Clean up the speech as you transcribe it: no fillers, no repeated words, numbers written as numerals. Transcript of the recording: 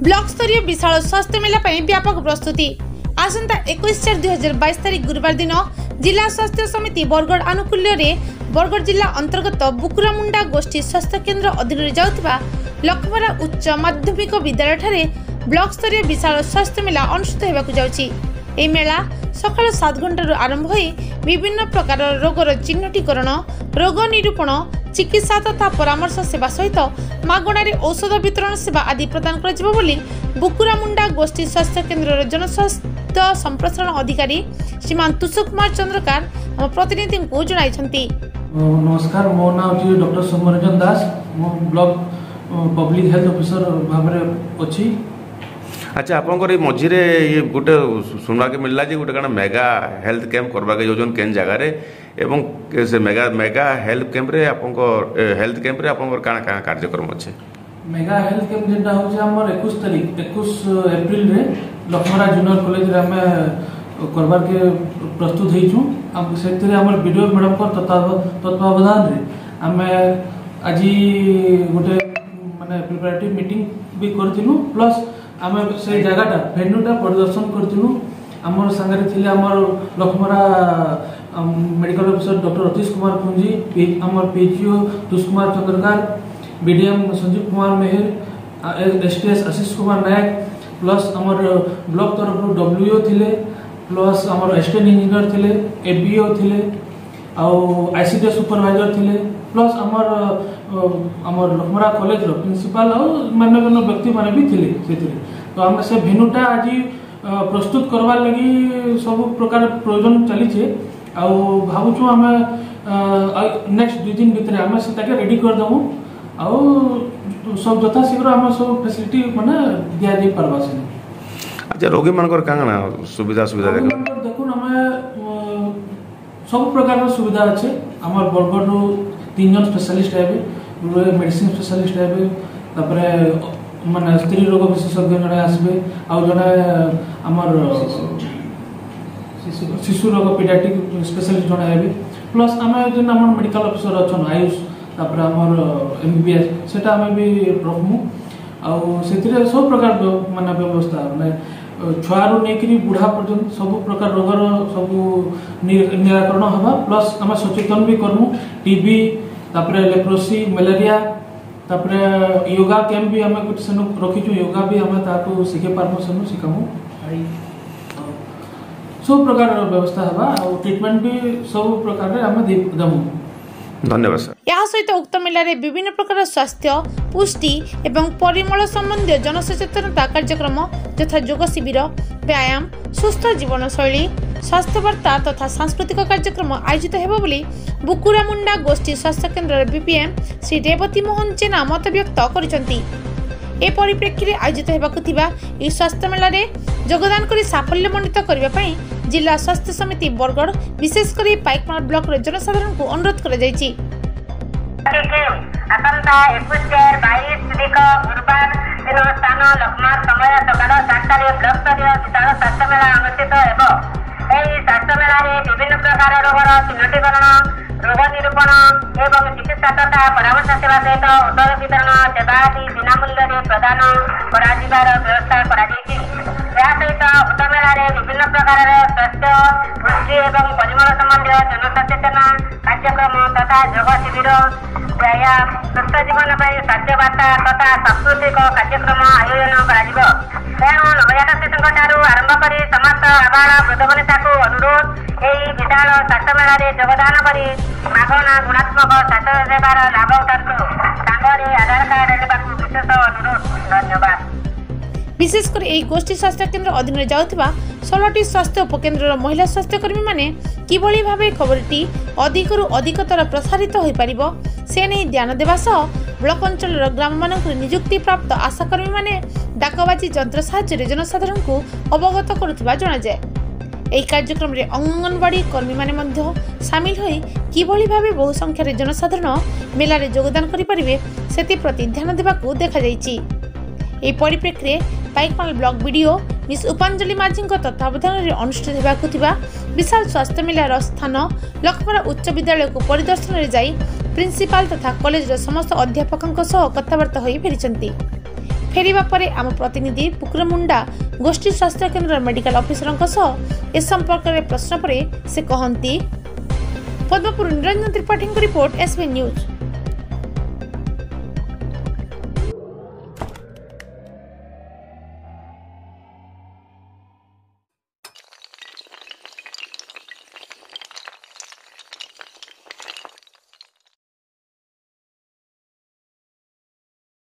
Block स्तरीय विशाल स्वास्थ्य मेला व्यापक प्रस्तुति आसंता 21/4/2022 तारिख गुरुवार दिन जिला स्वास्थ्य समिति बरगढ़ आनुकूल्य रे बरगढ़ जिला अंतर्गत बुकुरामुंडा गोष्ठी स्वास्थ्य केन्द्र अधीन जाउथबा लखमरा उच्च माध्यमिक विद्यालय ठारे ब्लॉक स्तरीय विशाल स्वास्थ्य मेला अनुष्ठित हेबाकु जाउछि। ए मेला सकाळ 7 घंटार आरंभ होई विभिन्न प्रकार रोगर चिन्हटीकरण रोग निरूपण चिकित्सा तथा परामर्श सेवा सहित मागणारे औषध वितरण सेवा आदि प्रदान कर बुकुरामुंडा गोष्ठी स्वास्थ्य केन्द्र जनस्वास्थ्य संप्रसारण अधिकारी श्रीमान तुष कुमार चंद्रकार हम प्रतिनिधि को जणाइछंती। नमस्कार, मो नाम जी डॉक्टर सोमरंजन दास, मो ब्लॉक पब्लिक हेल्थ ऑफिसर भाबरे अछि। अच्छा, आपनकर मझिरे ये गोटे सुनवा के मिलला जे गोटे काना मेगा हेल्थ कैंप करबा के योजन केन जगह रे एवं से मेगा हेल्थ कैंप रे आपनकर काना कार्यक्रम अछि। मेगा हेल्थ कैंप जेटा होचे हमर 21 अप्रैल रे लखमरा जूनियर कॉलेज रे हमें करबार के प्रस्तुत हेछु। हम सेतरे हमर वीडियो मैडम को तत्वावधान रे हमें आज गोटे माने प्रिपरेटरी मीटिंग भी करथिनु प्लस आम से जगहटा भेन्यूटा परिदर्शन करूँ। आमर सांगे थे आमर Lakhmara medical officer doctor Atish Kumar Punji, आमर PHO Tush Kumar Chandrakar, BDM Sanjeev Kumar Meher, STS Ashish Kumar Nayak, plus आमर ब्लॉक तरफ डब्ल्यूओ थिले, प्लस आमर असिस्टेंट इंजीनियर थिले, एबीओ थिले, आईसीडीएस सुपरवाइजर थिले, प्लस आमर लखमरा कॉलेज रो प्रिंसिपल और मान्यगण्य व्यक्ति माने भी थिले सेथिरे। तो आम से भेन्यूटा आज प्रस्तुत करवार लगी सब प्रकार प्रयोजन चली छे आ भावुछु आम नेक्स्ट 2 दिन भितर आम से ताके रेडी कर दमु आ सब यथा शीघ्र आम सब फैसिलिटी माने दिया जाई परबा से। अच्छा, रोगी मानकर कांगना सुविधा देखुन आम सब प्रकार सुविधा अच्छे। आमर बरगढ़ 3 जन स्पेशलिस्ट है, मेडिसिन स्पेशलिस्ट है, तापरे माने स्त्री रोग विशेषज्ञ जड़े आसबे आ जड़े आमर शिशु रोग पीडियाट्रिक स्पेशलिस्ट जड़े है, प्लस आम जेन आम मेडिकल ऑफिसर अच्छा आयुष तापरे आमर एमबीबीएस सेटा आम भी रखमु आ सब प्रकार माने व्यवस्था माने छुआरू नहीं बुढ़ा पर्यंत सब प्रकार रोगर सब निराकरण हवा। प्लस आम सचेतन भी करमु टीबी तापरे लेप्रोसी मलेरिया तापरे योगा कैंप भी आम सेनु रखीचु, योगा भी आम ताको शिखे पारमु सेनु शिखामु सब प्रकार व्यवस्था हवा और ट्रीटमेंट भी सब प्रकार आम दमु। धन्यवाद सर। या सहित उक्त मेला रे विभिन्न प्रकार स्वास्थ्य पुष्टि एवं परिमल संबंधी जनसचेतनता कार्यक्रम यथा योग शिविर, व्यायाम, सुस्थ जीवन शैली, स्वास्थ्य वार्ता तथा सांस्कृतिक कार्यक्रम आयोजित हेबो बोली बुकुरामुंडा गोष्ठी स्वास्थ्य केन्द्र बीपीएम श्री रेवती मोहन जेना मत व्यक्त करिसंती। ए परिप्रेक्षी रे आयोजित हेबाकु थिबा ई स्वास्थ्य मेला रे योगदान करी साफल्यमंडित करबा पई जिला स्वास्थ्य समिति बरगढ़ विशेष करी पाइकमार ब्लॉक रे जनसाधारण को अनुरोध करा जायछि। आसंता 21/4/22 तारिख गुरुवार दिन स्थान लखमार समय सकाळ 7 ब्लॉक स्तरीय विशाल स्वास्थ्य मेला अनुष्ठित हेबो। एही स्वास्थ्य मेला रे विभिन्न प्रकार रोगर चिन्हटीकरण रोग निरूपण एवं चिकित्सा तथा परामर्श सेवा सहित औषध वितरण सेवा आदि बिना मूल्य प्रदान कराजिबार व्यवस्था कराଯାଇଛି। या सहित उक्त मेला विभिन्न प्रकार स्वास्थ्य पुष्टि एवं परिमल संबंधी जनसचेतना कार्यक्रम तथा योग शिविर, व्यायाम, सुस्थ जीवन स्वास्थ्य वार्ता तथा सांस्कृतिक कार्यक्रम आयोजन करा। तेणु नवजात शिशु आरंभ कर समस्त आबाल वृद्धवनिता को अनुरोध यही विशाल स्वास्थ्य मेला योगदान कर मागणा गुणात्मक स्वास्थ्य सेवार लाभ उठातु। सांगरे आधार कार्ड लेवाकू विशेष अनुरोध। धन्यवाद। विशेषकर यही गोष्ठी स्वास्थ्य केन्द्र अधीन जाउथिबा 16टी स्वास्थ्य उपकेन्द्र महिला स्वास्थ्यकर्मी माने किभली भाबे खबरटी अधिकरु अधिकतर प्रसारित होई परिबो से नै ध्यान देबा सह ब्लॉक अंचल ग्राम मानक नियुक्ति प्राप्त आशाकर्मी माने डाकबाजी यंत्र साहाय्य जनसाधारण को अवगत करुथिबा जणा जाय। एही कार्यक्रम रे अंगनवाड़ी कर्मी माने मध्य शामिल होई किभली भाबे बहु संख्या रे जनसाधारण मेला रे योगदान करि परिबे सेति प्रति ध्यान देबाकू देखा जायछि। एही परिप्रेक्षी रे Paikmal block BDO miss Upanjali Majhi तत्वावधान में अनुष्ठित होगाकु थिबा विशाल स्वास्थ्य मेलार स्थान लखमरा उच्च विद्यालय को परिदर्शन में जाई प्रिंसिपाल तथा कॉलेज समस्त अध्यापकों सह कथबार्ता होई फेरिचंती। फेरिबा परे आम प्रतिनिधि पुकुरमुंडा गोष्ठी स्वास्थ्य केन्द्र मेडिकल अफिसर ए संपर्क में प्रश्न पर से कहती। Padmapur Niranjan Tripathi report SB news.